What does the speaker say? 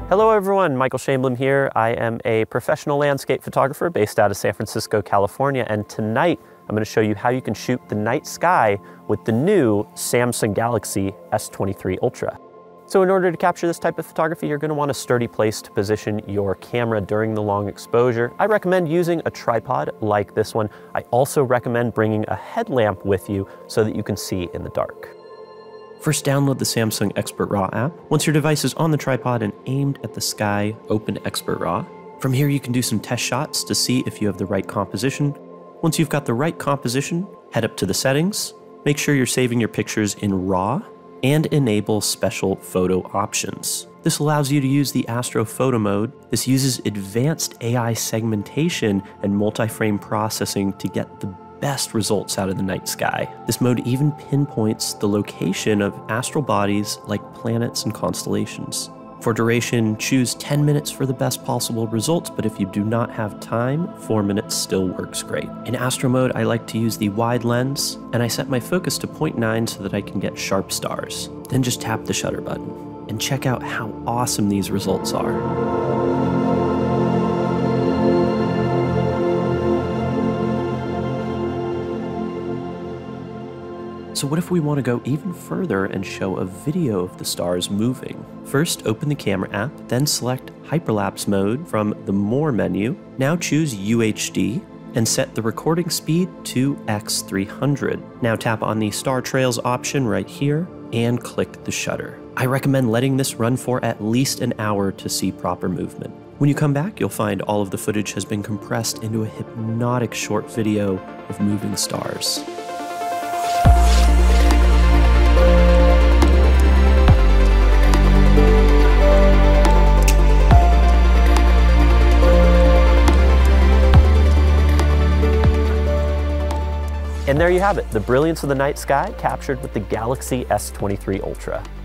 Hello everyone, Michael Shainblum here. I am a professional landscape photographer based out of San Francisco, California, and tonight I'm going to show you how you can shoot the night sky with the new Samsung Galaxy S23 Ultra. So in order to capture this type of photography, you're going to want a sturdy place to position your camera during the long exposure. I recommend using a tripod like this one. I also recommend bringing a headlamp with you so that you can see in the dark. First, download the Samsung Expert Raw app. Once your device is on the tripod and aimed at the sky, open Expert Raw. From here, you can do some test shots to see if you have the right composition. Once you've got the right composition, head up to the settings, make sure you're saving your pictures in RAW, and enable special photo options. This allows you to use the Astro Photo mode. This uses advanced AI segmentation and multi-frame processing to get the best results out of the night sky. This mode even pinpoints the location of astral bodies like planets and constellations. For duration, choose 10 minutes for the best possible results, but if you do not have time, 4 minutes still works great. In Astro mode, I like to use the wide lens, and I set my focus to 0.9 so that I can get sharp stars. Then just tap the shutter button, and check out how awesome these results are. So what if we want to go even further and show a video of the stars moving? First, open the camera app, then select hyperlapse mode from the More menu. Now choose UHD and set the recording speed to X300. Now tap on the Star Trails option right here and click the shutter. I recommend letting this run for at least an hour to see proper movement. When you come back, you'll find all of the footage has been compressed into a hypnotic short video of moving stars. And there you have it, the brilliance of the night sky captured with the Galaxy S23 Ultra.